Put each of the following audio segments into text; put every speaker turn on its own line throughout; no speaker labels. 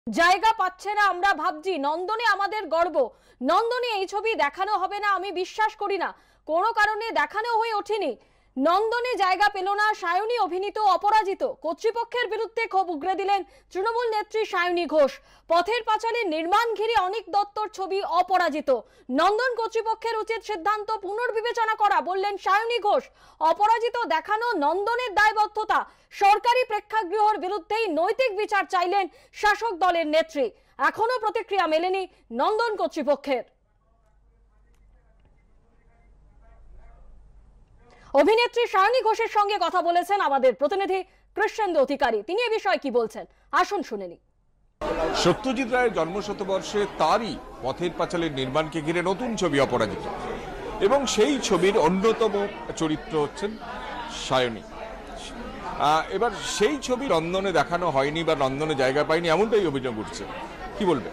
জায়গা পাচ্ছে না আমরা ভাবছি, নন্দনে আমাদের গর্ব। নন্দনে এই ছবি দেখানো হবে না আমি বিশ্বাস করি না, কোনো কারণে দেখানো হয়ে ওঠেনি। নন্দনে জায়গা পেল না সায়নী অভিনীত অপরাজিত। কর্তৃপক্ষের বিরুদ্ধে ক্ষোভ উগরে দিলেন তৃণমূল নেত্রী সায়নী ঘোষ। পথের পাঁচালী নির্মাণ ঘিরে অনিক দত্তর ছবি অপরাজিত। নন্দন কর্তৃপক্ষের উচিত সিদ্ধান্ত পুনর্বিবেচনা করা, বললেন সায়নী ঘোষ। অপরাজিত দেখানো নন্দনের দায়বদ্ধতা। সরকারি প্রেক্ষাগৃহের বিরুদ্ধেই নৈতিক বিচার চাইলেন শাসক দলের নেত্রী। এখনো প্রতিক্রিয়া মেলেনি নন্দন কর্তৃপক্ষের। অভিনেত্রী সায়নী ঘোষের সঙ্গে কথা বলেছেন আমাদের প্রতিনিধি কৃষ্ণেন্দু অধিকারী। তিনি এ বিষয়ে কি বলছেন আসুন শুনে নিই।
সত্যজিৎ রায়ের জন্মশতবর্ষে তারই পথের পাঁচালীর নির্মাণকে ঘিরে নতুন ছবি অপরাজিত, এবং সেই ছবির অন্যতম চরিত্র হচ্ছেন সায়নী। এবার সেই ছবি নন্দনে দেখানো হয়নি বা নন্দনে জায়গা পায়নি, এমনটাই অভিযোগ উঠছে। কি বলবে?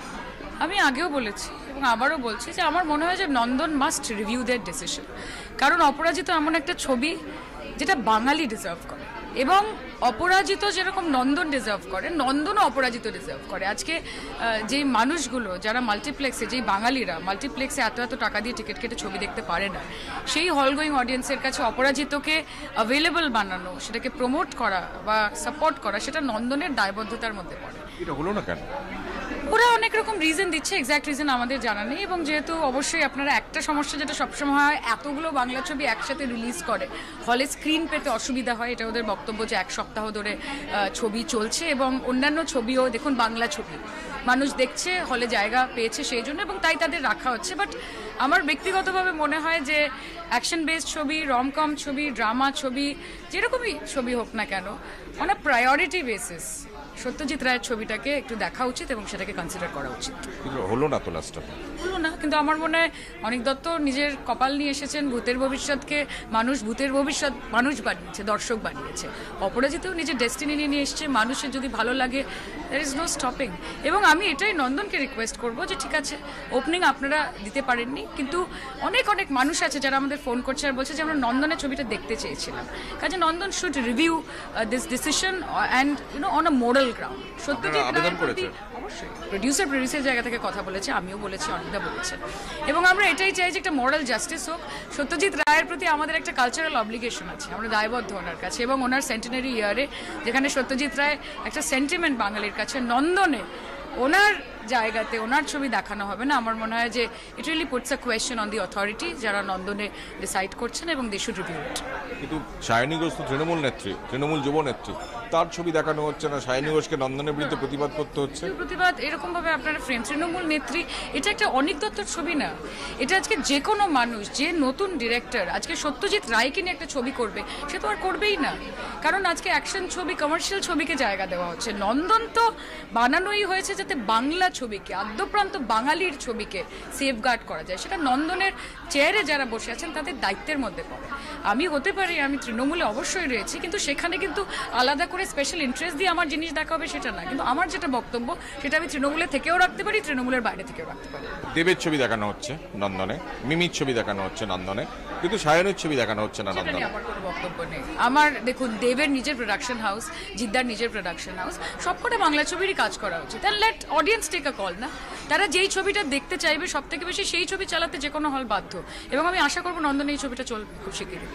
আমি আগেও বলেছি এবং আবারও বলছি যে আমার মনে হয় যে Nandan must review their decision, কারণ অপরাজিত এমন একটা ছবি যেটা বাঙালি ডিজার্ভ করে, এবং অপরাজিত যেরকম নন্দন ডিজার্ভ করে, নন্দনও অপরাজিত ডিজার্ভ করে। আজকে যেই মানুষগুলো যারা মাল্টিপ্লেক্সে, যেই বাঙালিরা মাল্টিপ্লেক্সে এত এত টাকা দিয়ে টিকিট কেটে ছবি দেখতে পারে না, সেই হল গোয়িং অডিয়েন্সের কাছে অপরাজিতকে অ্যাভেলেবল বানানো, সেটাকে প্রমোট করা বা সাপোর্ট করা, সেটা নন্দনের দায়বদ্ধতার মধ্যে পড়ে।
এটা হলো না কেন?
ওরা অনেক রকম রিজন দিচ্ছে, এক্সাক্ট রিজন আমাদের জানা নেই। এবং যেহেতু অবশ্যই আপনারা একটা সমস্যা যেটা সবসময় হয়, এতগুলো বাংলা ছবি একসাথে রিলিজ করে হলে স্ক্রিন পেতে অসুবিধা হয়। এটা ওদের বক্তব্য যে এক সপ্তাহ ধরে ছবি চলছে, এবং অন্যান্য ছবিও দেখুন বাংলা ছবি মানুষ দেখছে, হলে জায়গা পেয়েছে সেই জন্য, এবং তাই তাদের রাখা হচ্ছে। বাট আমার ব্যক্তিগতভাবে মনে হয় যে অ্যাকশন বেসড ছবি, রমকম ছবি, ড্রামা ছবি, যেরকমই ছবি হোক না কেন, on a priority basis Satyajit রায়ের ছবিটাকে একটু দেখা উচিত এবং সেটাকে কনসিডার করা উচিত।
হলো না তো লাস্ট
হলো না, কিন্তু আমার মনে হয় অনিক দত্ত নিজের কপাল নিয়ে এসেছেন। ভূতের ভবিষ্যৎকে মানুষ, ভূতের ভবিষ্যৎ মানুষ বানিয়েছে, দর্শক বানিয়েছে। অপরাজিতও নিজের ডেস্টিনি নিয়ে এসছে, মানুষের যদি ভালো লাগে দ্যার ইজ নো স্টপিং। এবং আমি এটাই নন্দনকে রিকোয়েস্ট করবো যে ঠিক আছে, ওপেনিং আপনারা দিতে পারেননি, কিন্তু অনেক অনেক মানুষ আছে যারা আমাদের ফোন করছে আর বলছে যে আমরা নন্দনের ছবিটা দেখতে চেয়েছিলাম। কাজে Nandan should review this decision and on a moral ground. Satyajit রায়ের প্রতি অবশ্যই প্রডিউসার জায়গা থেকে কথা বলেছে, আমিও বলেছি, অনিকদা বলেছে, এবং আমরা এটাই চাই যে একটা মোরাল জাস্টিস হোক। সত্যজিৎ রায়ের প্রতি আমাদের একটা কালচারাল অব্লিগেশন আছে, আমরা দায়বদ্ধ ওনার কাছে, এবং ওনার সেন্টিনারি ইয়ারে যেখানে সত্যজিৎ রায় একটা সেন্টিমেন্ট বাঙালির কাছে, নন্দনে ওনার জায়গাতে ওনার ছবি দেখানো হবে না। আমার মনে হয় যে it really puts a question on the authority যারা নন্দনে ডিসাইড করছেন, এবং দে শুড রিভিউ ইট।
কিন্তু সায়নী ঘোষ তো তৃণমূল নেত্রী, তৃণমূল যুব নেত্রী, তার ছবি দেখানো হচ্ছে না। সায়নী ঘোষকে নন্দনের বিরুদ্ধে প্রতিবাদ করতে হচ্ছে।
প্রতিবাদ এরকম ভাবে আপনারা ফ্রেম, তৃণমূল নেত্রী, এটা একটা অনিক দত্তর ছবি না। এটা আজকে যে কোনো মানুষ, যে নতুন ডিরেক্টর আজকে সত্যজিৎ রায়কে নিয়ে একটা ছবি করবে, সে তো আর করবেই না, কারণ আজকে অ্যাকশন ছবি, কমার্শিয়াল ছবিকে জায়গা দেওয়া হচ্ছে। নন্দন তো বানানোই হয়েছে যাতে বাংলা ছবিকে, আদ্যপ্রান্ত বাঙালির ছবিকে সেফগার্ড করা যায়। সেটা নন্দনের চেয়ারে যারা বসে আছেন তাদের দায়িত্বের মধ্যে পড়ে। আমি হতে পারি, আমি তৃণমূলে অবশ্যই রয়েছি, কিন্তু সেখানে কিন্তু আলাদা করে স্পেশাল ইন্টারেস্ট দিয়ে আমার জিনিস দেখা হবে সেটা না। কিন্তু আমার যেটা বক্তব্য সেটা আমি তৃণমূলে থেকেও রাখতে পারি, তৃণমূলের বাইরে থেকেও রাখতে পারি।
দেবের ছবি দেখানো হচ্ছে নন্দনে, মিমির ছবি দেখানো হচ্ছে নন্দনে, কিন্তু সায়নের ছবি দেখানো হচ্ছে না নন্দনে।
আমার কোনো বক্তব্য নেই। আমার দেখুন, দেবের নিজের প্রোডাকশন হাউস, জিদ্দার নিজের প্রোডাকশন হাউস, সবকটা বাংলা ছবিরই কাজ করা উচিত। তাহলে let audience take a call না, তারা যেই ছবিটা দেখতে চাইবে সব থেকে বেশি সেই ছবি চালাতে যে কোনো হল বাধ্য, এবং আমি আশা করবো নন্দন এই ছবিটা চলবে খুব শিগগিরই।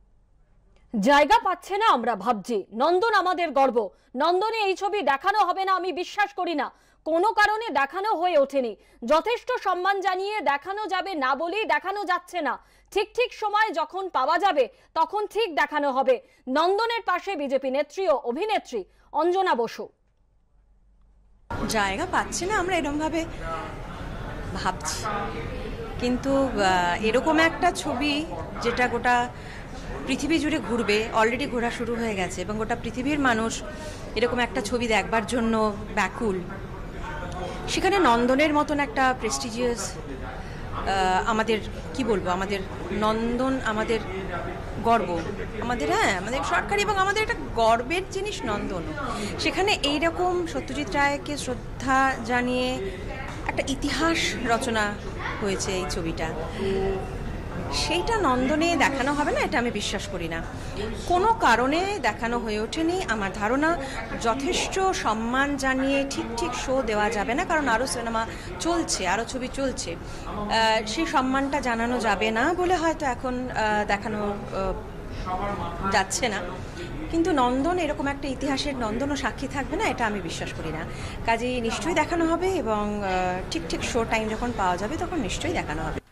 জায়গা পাচ্ছে না আমরা ভাবছি, নন্দন আমাদের গর্ব। নন্দনে এই ছবি দেখানো হবে না আমি বিশ্বাস করি না, কোনো কারণে দেখানো হয়ে ওঠেনি। যথেষ্ট সম্মান জানিয়ে দেখানো যাবে না বলেই দেখানো যাচ্ছে না। ঠিক ঠিক সময় যখন পাওয়া যাবে তখন ঠিক দেখানো হবে। নন্দনের পাশে বিজেপি নেত্রী ও অভিনেত্রী অঞ্জনা বসু।
জায়গা পাচ্ছে না আমরা এরকম ভাবে ভাবছি, কিন্তু এরকম একটা ছবি যেটা গোটা পৃথিবী জুড়ে ঘুরবে, অলরেডি ঘোরা শুরু হয়ে গেছে, এবং গোটা পৃথিবীর মানুষ এরকম একটা ছবি দেখবার জন্য ব্যাকুল, সেখানে নন্দনের মতন একটা প্রেস্টিজিয়াস, আমাদের কি বলবো, আমাদের নন্দন আমাদের গর্ব, আমাদের, হ্যাঁ আমাদের সরকারি এবং আমাদের একটা গর্বের জিনিস নন্দন। সেখানে এইরকম সত্যজিৎ রায়কে শ্রদ্ধা জানিয়ে একটা ইতিহাস রচনা হয়েছে এই ছবিটা। সেইটা নন্দনে দেখানো হবে না, এটা আমি বিশ্বাস করি না। কোনো কারণে দেখানো হয়ে ওঠেনি। আমার ধারণা যথেষ্ট সম্মান জানিয়ে ঠিক ঠিক শো দেওয়া যাবে না, কারণ আরও সিনেমা চলছে, আরও ছবি চলছে। সেই সম্মানটা জানানো যাবে না বলে হয়তো এখন দেখানো যাচ্ছে না। কিন্তু নন্দন এরকম একটা ইতিহাসের নন্দনও সাক্ষী থাকবে না, এটা আমি বিশ্বাস করি না। কাজেই নিশ্চয়ই দেখানো হবে, এবং ঠিক ঠিক শো টাইম যখন পাওয়া যাবে তখন নিশ্চয়ই দেখানো হবে।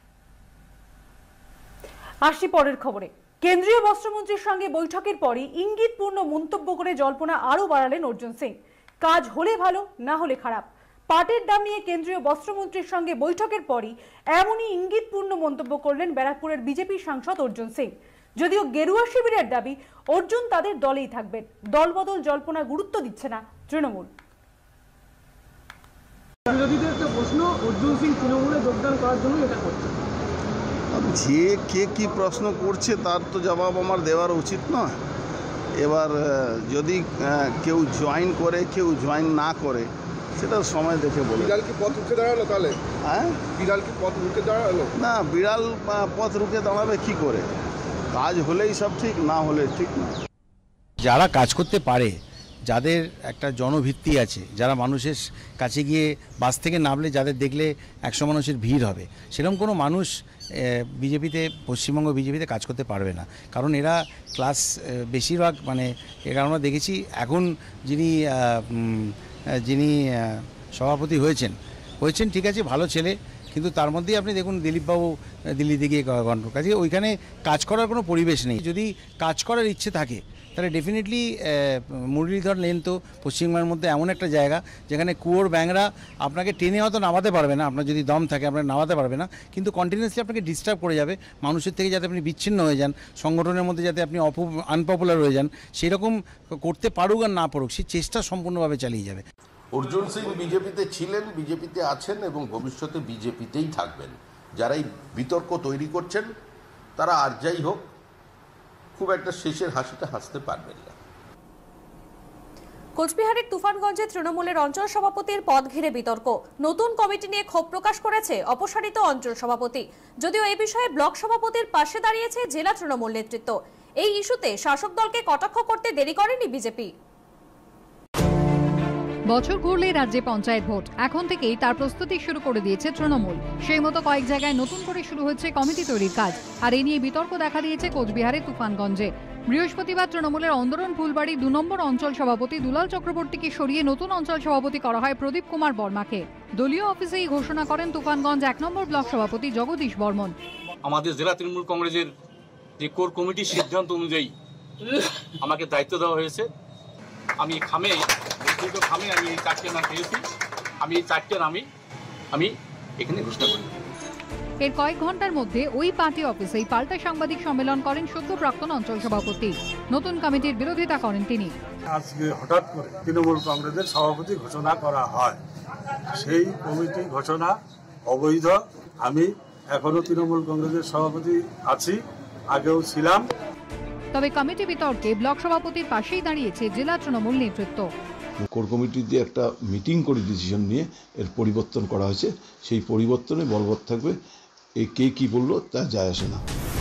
আসছি পরের খবরে। কেন্দ্রীয় বস্ত্রমন্ত্রীর সঙ্গে বৈঠকের পরই ইঙ্গিতপূর্ণ মন্তব্য করে জল্পনা আরও বাড়ালেন অর্জুন সিং। কাজ হলে ভালো, না হলে খারাপ। পাটের দাম নিয়ে কেন্দ্রীয় বস্ত্রমন্ত্রীর সঙ্গে বৈঠকের পরই এমনই ইঙ্গিতপূর্ণ মন্তব্য করলেন ব্যারাকপুরের বিজেপি সাংসদ অর্জুন সিং। যদিও গেরুয়া শিবিরের দাবি অর্জুন তাদের দলেই থাকবেন, দলবদল জল্পনা গুরুত্ব দিচ্ছে না তৃণমূল।
বিরোধীদের একটা প্রশ্ন, অর্জুন সিং তৃণমূলে যোগদান করার জন্য এটা করছে।
যে কে কি প্রশ্ন করছে তার তো জবাব আমার দেওয়ার উচিত নয়। এবার যদি কেউ জয়েন করে, কেউ জয়েন না করে, সেটা সময় দেখে বলে।
বিড়াল কি পথ রুখে দাঁড়ালো তাহলে?
হ্যাঁ,
বিড়াল কি পথ রুখে দাঁড়ালো?
না, বিড়াল পথ রুখে দাঁড়াবে কি করে? কাজ হলেই সব ঠিক, না হলে ঠিক না।
যারা কাজ করতে পারে, যাদের একটা জনভিত্তি আছে, যারা মানুষের কাছে গিয়ে বাস থেকে নামলে যাদের দেখলে 100 মানুষের ভিড় হবে, সেরকম কোনো মানুষ বিজেপিতে, পশ্চিমবঙ্গ বিজেপিতে কাজ করতে পারবে না। কারণ এরা ক্লাস বেশিরভাগ, মানে এরা আমরা দেখেছি এখন যিনি সভাপতি হয়েছেন ঠিক আছে, ভালো ছেলে, কিন্তু তার মধ্যেই আপনি দেখুন দিলীপবাবু দিল্লিতে গিয়ে গণ্ড, কাজে ওইখানে কাজ করার কোনো পরিবেশ নেই। যদি কাজ করার ইচ্ছে থাকে তাহলে ডেফিনেটলি মুরলীধর লেন তো পশ্চিমবঙ্গের মধ্যে এমন একটা জায়গা যেখানে কুয়োর ব্যাংরা আপনাকে টেনে হয়তো নামাতে পারবে না, আপনার যদি দম থাকে আপনাকে নামাতে পারবে না, কিন্তু কন্টিনিউয়াসলি আপনাকে ডিস্টার্ব করে যাবে। মানুষের থেকে যাতে আপনি বিচ্ছিন্ন হয়ে যান, সংগঠনের মধ্যে যাতে আপনি আনপপুলার হয়ে যান, সেরকম করতে পারুক আর না পারুক, সেই চেষ্টা সম্পূর্ণভাবে চালিয়ে যাবে।
অর্জুন সিং বিজেপিতে ছিলেন, বিজেপিতে আছেন এবং ভবিষ্যতে বিজেপিতেই থাকবেন। যারা এই বিতর্ক তৈরি করছেন তারা আর যাই হোক খুব একটা শেষের হাসিটা হাসতে পারবেন না।
কোচবিহারের তুফানগঞ্জে তৃণমূলের অঞ্চল সভাপতির পদ ঘিরে বিতর্ক। নতুন কমিটি নিয়ে ক্ষোভ প্রকাশ করেছে অপসারিত অঞ্চল সভাপতি। যদিও এই বিষয়ে ব্লক সভাপতির পাশে দাঁড়িয়েছে জেলা তৃণমূল নেতৃত্ব। এই ইস্যুতে শাসক দলকে কটাক্ষ করতে দেরি করেনি বিজেপি।
বছর ঘুরলে রাজ্যে পঞ্চায়েত ভোট, এখন থেকেই তার প্রস্তুতি শুরু করে দিয়েছে তৃণমূল। সেই মতো কয়েক জায়গায় নতুন করে শুরু হচ্ছে কমিটি তৈরির কাজ, আর এই নিয়ে বিতর্ক দেখা দিয়েছে কোচবিহারের তুফানগঞ্জে। বৃহস্পতিবার তৃণমূলের অন্দরন ফুলবাড়ি 2 নম্বর অঞ্চল সভাপতি দুলাল চক্রবর্তীকে সরিয়ে নতুন অঞ্চল সভাপতি করা হয় প্রদীপ কুমার বর্মাকে। দলীয় অফিসেই ঘোষণা করেন তুফানগঞ্জ 1 নম্বর ব্লক সভাপতি জগদীশ বর্মন।
আমাদের জেলা তৃণমূল কংগ্রেসের যে কোর কমিটির সিদ্ধান্ত অনুযায়ী আমাকে দায়িত্ব দেওয়া হয়েছে। আমি খামে আমি এই 4টে নাম পেয়েছি, আমি এই 4টে নামই আমি এখানে ঘোষণা করি।
এর কয়েক ঘন্টার মধ্যে ওই পার্টি অফিসেই পাল্টা সাংবাদিক সম্মেলন করেন সদ্য প্রাক্তন অঞ্চল সভাপতি। নতুন কমিটির বিরোধিতা করেন তিনি।
আজকে হঠাৎ করে তৃণমূল কংগ্রেসের সভাপতি ঘোষণা করা হয়, সেই কমিটি ঘোষণা অবৈধ। আমি এখনো তৃণমূল কংগ্রেসের সভাপতি আছি, আগেও ছিলাম।
তবে কমিটি বিতর্কে ব্লক সভাপতির পাশেই দাঁড়িয়েছে জেলা তৃণমূল নেতৃত্ব।
কোর কমিটি দিয়ে একটা মিটিং করে ডিসিশন নিয়ে এর পরিবর্তন করা হয়েছে, সেই পরিবর্তনে বলবৎ থাকবে। এই কে কি বললো তা যায় আসে না।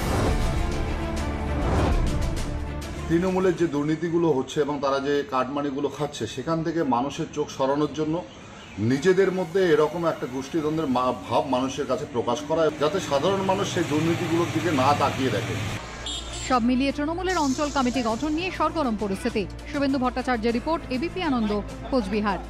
তৃণমূলের যে দুর্নীতিগুলো হচ্ছে এবং তারা যে কাটমানিগুলো খাচ্ছে, সেখান থেকে মানুষের চোখ সরানোর জন্য নিজেদের মধ্যে এরকম একটা গোষ্ঠীদ্বন্দ্বের ভাব মানুষের কাছে প্রকাশ করা, যাতে সাধারণ মানুষ সেই দুর্নীতিগুলোর দিকে না তাকিয়ে দেখে।
সব মিলিয়ে তৃণমূলের অঞ্চল কমিটি গঠন নিয়ে সরগরম পরিস্থিতি। শুভেন্দু ভট্টাচার্যের রিপোর্ট, এবিপি আনন্দ, কোচবিহার।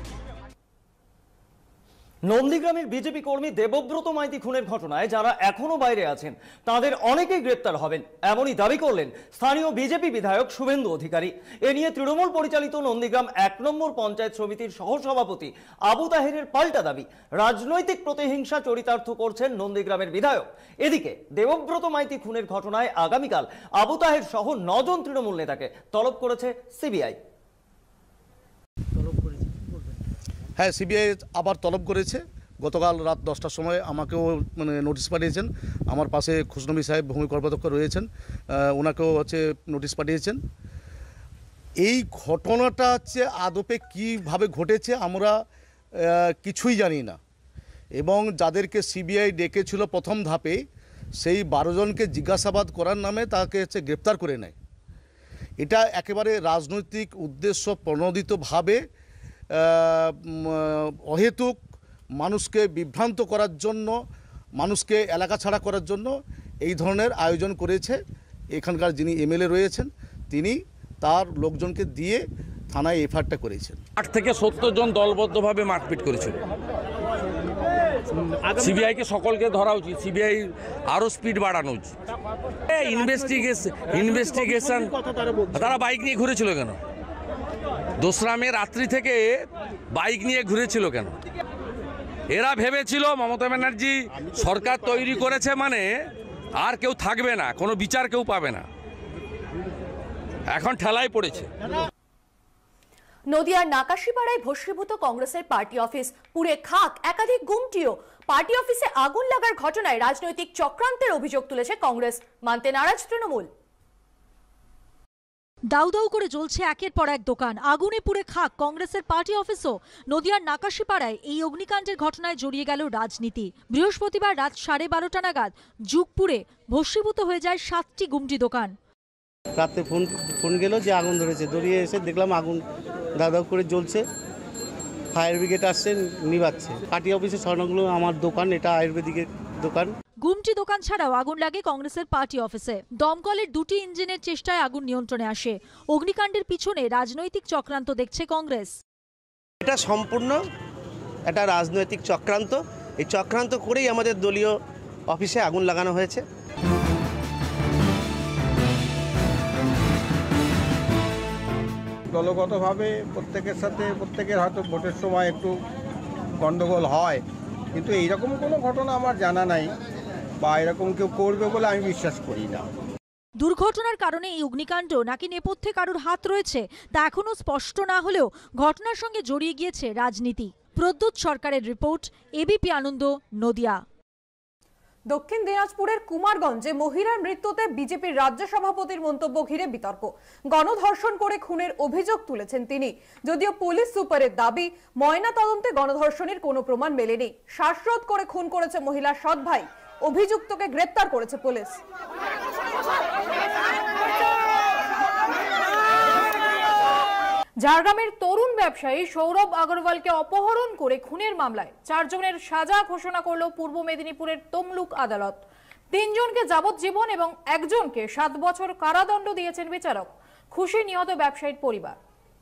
নন্দীগ্রামের বিজেপি কর্মী দেবব্রত মাইতি খুনের ঘটনায় যারা এখনো বাইরে আছেন তাদের অনেকেই গ্রেপ্তার হবেন, এমনই দাবি করলেন স্থানীয় বিজেপি বিধায়ক শুভেন্দু অধিকারী। এ নিয়ে তৃণমূল পরিচালিত নন্দীগ্রাম 1 নম্বর পঞ্চায়েত সমিতির সহসভাপতি আবু তাহেরের পাল্টা দাবি, রাজনৈতিক প্রতিহিংসা চরিতার্থ করছেন নন্দীগ্রামের বিধায়ক। এদিকে দেবব্রত মাইতি খুনের ঘটনায় আগামীকাল আবু তাহের সহ 9 জন তৃণমূল নেতাকে তলব করেছে সিবিআই।
হ্যাঁ, সিবিআই আবার তলব করেছে। গতকাল রাত 10টার সময় আমাকেও নোটিশ পাঠিয়েছেন। আমার পাশে খুশনবী সাহেব ভূমি কর্মদক্ষ রয়েছেন, ওনাকেও নোটিশ পাঠিয়েছেন। এই ঘটনাটা আদপে কীভাবে ঘটেছে আমরা কিছুই জানি না, এবং যাদেরকে সিবিআই ডেকেছিল প্রথম ধাপে সেই 12 জনকে জিজ্ঞাসাবাদ করার নামে তাকে হচ্ছে গ্রেপ্তার করে নেয়। এটা একেবারে রাজনৈতিক উদ্দেশ্য প্রণোদিতভাবে অহেতুক মানুষকে বিভ্রান্ত করার জন্য, মানুষকে এলাকা ছাড়া করার জন্য এই ধরনের আয়োজন করেছে। এখানকার যিনি এমএলএ রয়েছেন তিনি তার লোকজনকে দিয়ে থানায় এফআইআরটা করেছেন।
8 থেকে 70 জন দলবদ্ধভাবে মারপিট করেছিল। সিবিআইকে সকলকে ধরা উচিত, সিবিআই আরও স্পিড বাড়ানো উচিত। ইনভেস্টিগেশন তারা বাইক নিয়ে ঘুরেছিল কেন? 2রা মে রাত্রি থেকে বাইক নিয়ে ঘুরেছিল কেন? এরা ভেবেছিল মমতা ব্যানার্জি সরকার তৈরি করেছে মানে আর কেউ থাকবে না, কোনো বিচার কেউ পাবে না। এখন ঠেলায় পড়েছে।
নদিয়ার নাকাশিপাড়ায় ভস্মীভূত কংগ্রেসের পার্টি অফিস, পুড়ে খাক একাধিক গুমটিও। পার্টি অফিসে আগুন লাগার ঘটনায় রাজনৈতিক চক্রান্তের অভিযোগ তুলেছে কংগ্রেস, মানতে নারাজ তৃণমূল।
দাউ দাউ করে জ্বলছে একের পর এক দোকান, আগুনে পুড়ে খাক কংগ্রেসের পার্টি অফিসও। নদিয়ার নাকাশিপাড়ায় এই অগ্নিকাণ্ডের ঘটনায় জড়িয়ে গেল রাজনীতি। বৃহস্পতিবার রাত 12:30 নাগাদ যুগপুরে ভস্মীভূত হয়ে যায় 7টি গুমটি দোকান।
রাতে ফোন গেল যে আগুন ধরেছে, দৌড়িয়ে এসে দেখলাম আগুন দাউ দাউ করে জ্বলছে। ফায়ার ব্রিগেড আসছে, নিভাচ্ছে। পার্টি অফিসে স্বর্ণগুলো আমার দোকান, এটা আয়ুর্বেদিকের দোকান।
গুমটি দোকান ছাড়াও আগুন লাগে কংগ্রেসের পার্টি অফিসে। দমকলের 2টি ইঞ্জিনের চেষ্টায় আগুন নিয়ন্ত্রণে আসে। অগ্নিকাণ্ডের পিছনে রাজনৈতিক চক্রান্ত দেখছে কংগ্রেস।
এটা সম্পূর্ণ একটা রাজনৈতিক চক্রান্ত। এই চক্রান্ত করেই আমাদের দলীয় অফিসে আগুন লাগানো হয়েছে।
দলগতভাবে প্রত্যেকের সাথে প্রত্যেকের হয়তো ভোটের সময় একটু গণ্ডগোল হয়, কিন্তু এইরকম কোনো ঘটনা আমার জানা নাই বা এরকম কেউ করবে বলে আমি বিশ্বাস করি না।
দুর্ঘটনার কারণে এই অগ্নিকাণ্ড নাকি নেপথ্যে কারোর হাত রয়েছে তা এখনো স্পষ্ট না হলেও ঘটনার সঙ্গে জড়িয়ে গিয়েছে রাজনীতি। প্রদ্যুৎ সরকারের রিপোর্ট, এবিপি আনন্দ, নদিয়া।
দক্ষিণ দিনাজপুরের কুমারগঞ্জে মহিলার মৃত্যুতে বিজেপির রাজ্য সভাপতির মন্তব্য ঘিরে বিতর্ক। গণধর্ষণ করে খুনের অভিযোগ তুলেছেন তিনি, যদিও পুলিশ সুপারের দাবি ময়না তদন্তে গণধর্ষণের কোনো প্রমাণ মেলেনি। শ্বাসরোধ করে খুন করেছে মহিলার সৎ ভাই, অভিযুক্তকে গ্রেপ্তার করেছে পুলিশ। ঝাড়গ্রামের তরুণ ব্যবসায়ী সৌরভ আগরওয়ালকে অপহরণ করে খুনের মামলায় 4 জনের সাজা ঘোষণা করল পূর্ব মেদিনীপুরের তমলুক আদালত। 3 জনকে যাবজ্জীবন এবং 1 জনকে 7 বছর কারাদণ্ড দিয়েছেন বিচারক। খুশি নিহত ব্যবসায়ীর পরিবার।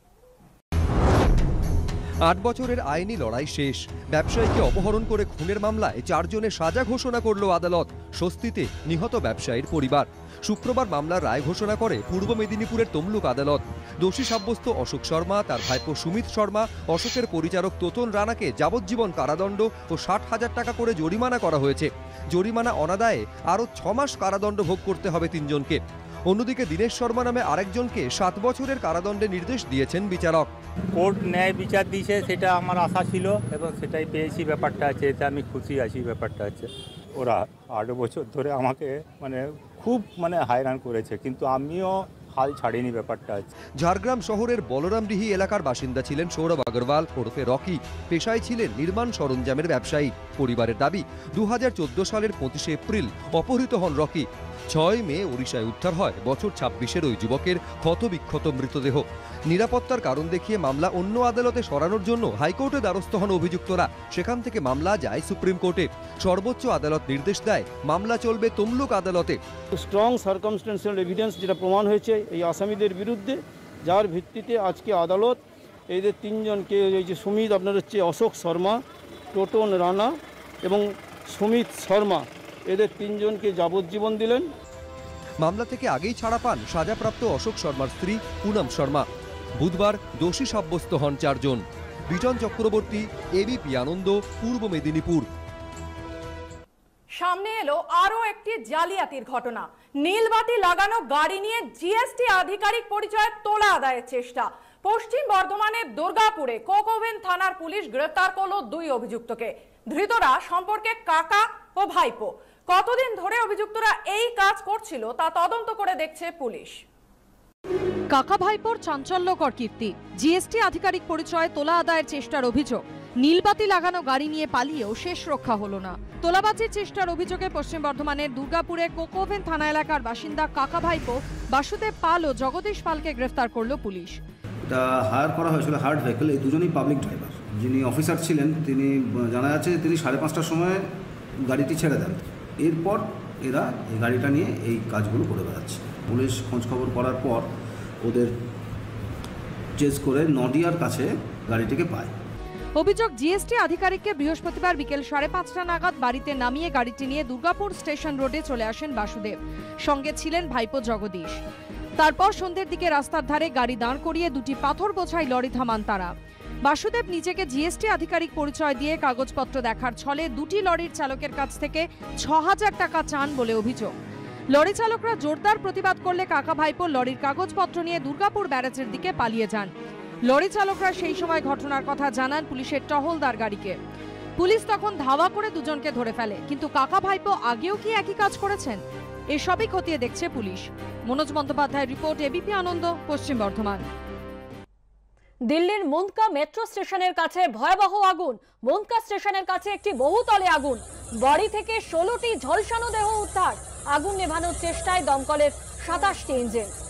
8 বছরের আইনি লড়াই শেষ। ব্যবসায়ীকে অপহরণ করে খুনের মামলায় 4 জনের সাজা ঘোষণা করল আদালত। স্বস্তিতে নিহত ব্যবসায়ীর পরিবার। শুক্রবার মামলার রায় ঘোষণা করে পূর্ব মেদিনীপুরের তমলুক আদালত। দোষী সাব্যস্ত অশোক শর্মা, তার ভাইপো সুমিত শর্মা, অশোকের পরিচারক তোতন রানাকে যাবজ্জীবন কারাদণ্ড ও 60,000 টাকা করে জরিমানা করা হয়েছে। জরিমানা অনাদায়ে আরও 6 মাস কারাদণ্ড ভোগ করতে হবে 3 জনকে। অন্যদিকে দীনেশ শর্মা নামে আরেকজনকে 7 বছরের কারাদণ্ডের নির্দেশ দিয়েছেন বিচারক।
কোর্ট ন্যায় বিচার দিয়েছে, সেটা আমার আশা ছিল এবং সেটাই পেয়েছি। ব্যাপারটা আছে, এতে আমি খুশি আছি। ব্যাপারটা আছে, ওরা 8 বছর ধরে আমাকে খুব হায়রান করেছে, কিন্তু আমিও হাল ছাড়িনি। ব্যাপারটা আছে।
ঝাড়গ্রাম শহরের বলরামডিহি এলাকার বাসিন্দা ছিলেন সৌরভ আগরওয়াল ওরফে রকি। পেশায় ছিলেন নির্মাণ সরঞ্জামের ব্যবসায়ী। পরিবারের দাবি 2014 সালের 25 এপ্রিল অপহৃত হন রকি। 6 মে ওড়িশায় উদ্ধার হয় বছর 26-এর ওই যুবকের ক্ষতবিক্ষত মৃতদেহ। নিরাপত্তার কারণ দেখিয়ে মামলা অন্য আদালতে সরানোর জন্য হাইকোর্টে দ্বারস্থ হন অভিযুক্তরা। সেখান থেকে মামলা যায় সুপ্রিম কোর্টে। সর্বোচ্চ আদালত নির্দেশ দেয় মামলা চলবে তমলুক আদালতে।
স্ট্রং সার্কামস্টেন্সিয়াল এভিডেন্স যেটা প্রমাণ হয়েছে এই আসামিদের বিরুদ্ধে, যার ভিত্তিতে আজকে আদালত এদের 3 জনকে, এই যে সুমিত অশোক শর্মা, টোটন রানা এবং সুমিত শর্মা, এদের 3 জনকে যাবজ্জীবন দিলেন।
মামলা থেকে আগেই ছাড়া পান সাজাপ্রাপ্ত অশোক শর্মার স্ত্রী পুনম শর্মা। বুধবার দোষী সাব্যস্ত হন 4 জন। বিজন চক্রবর্তী, এবিপি আনন্দ, পূর্ব মেদিনীপুর।
সামনে এলো আরো একটি জালিয়াতির ঘটনা। নীলবাতি লাগানো গাড়ি নিয়ে জিএসটি আধিকারিক পরিচয়ে তোলা আদায়ের চেষ্টা। পশ্চিম বর্ধমানের দুর্গাপুরে কোকোভেন থানার পুলিশ গ্রেফতার করলো 2 অভিযুক্তকে। ধৃতরা সম্পর্কে কাকা ও ভাইপো। কতদিন ধরে অভিযুক্তরা এই কাজ করছিল তা তদন্ত করে দেখছে পুলিশ।
কাকা ভাইপোর চাঞ্চল্যকর কীর্তি। জিএসটি আধিকারিক পরিচয়ে তোলা আদায়ের চেষ্টার অভিযোগ। নীলবাতি লাগানো গাড়ি নিয়ে পালিয়েও শেষ রক্ষা হলো না। তোলাবাজির চেষ্টার অভিযোগে পশ্চিম বর্ধমানের দুর্গাপুরে কোকোভেন থানা এলাকার বাসিন্দা কাকা ভাইপো বাসুদেব পাল ও জগদীশ পালকে গ্রেফতার করলো পুলিশ।
এটা হায়ার করা হয়েছিল হার্ড ভেহিকল, এই দুজনেই পাবলিক ড্রাইভার। যিনি অফিসার ছিলেন তিনি জানা যাচ্ছে তিনি 5:30টার সময় গাড়িটি ছেড়ে দেন। এরপর এরা এই গাড়িটা নিয়ে এই কাজগুলো করে বেড়াচ্ছে। পুলিশ খোঁজখবর করার পর ওদের চেজ করে নডিয়ার কাছে গাড়িটিকে পায়।
অভিযোগ, জিএসটি আধিকারিককে বৃহস্পতিবার বিকেল 5:30টা নাগাদ বাড়িতে নামিয়ে গাড়িটি নিয়ে দুর্গাপুর স্টেশন রোডে চলে আসেন বাসুদেব। সঙ্গে ছিলেন ভাইপো জগদীশ। তারপর সন্ধ্যের দিকে রাস্তার ধারে গাড়ি দাঁড় করিয়ে দুটি পাথর বোঝাই লরি থামান তারা। বাসুদেব নিজেকে জিএসটি আধিকারিক পরিচয় দিয়ে কাগজপত্র দেখার ছলে দুটি লরির চালকের কাছ থেকে 6,000 টাকা চান বলে অভিযোগ। লরি চালকরা জোরদার প্রতিবাদ করলে কাকা ভাইপো লরির কাগজপত্র নিয়ে দুর্গাপুর ব্যারাজের দিকে পালিয়ে যান। লরি চালকরা সেই সময় ঘটনার কথা জানান পুলিশের টহলদার গাড়িকে। পুলিশ তখন ধাওয়া করে দুজনকে ধরে ফেলে, কিন্তু কাকা ভাইপো আগেও কি একই কাজ করেছেন? এসবই খতিয়ে দেখছে পুলিশ। মনোজ বন্দ্যোপাধ্যায়ের রিপোর্ট, এবিপি আনন্দ, পশ্চিম বর্ধমান।
দিল্লির মুন্দকা মেট্রো স্টেশনের কাছে ভয়াবহ আগুন। মুন্দকা স্টেশনের কাছে একটি বহুতলে আগুন। বাড়ি থেকে 16টি ঝলসানো দেহ উদ্ধার। আগুন নেভানোর চেষ্টায় দমকলের 27টি ইঞ্জিন।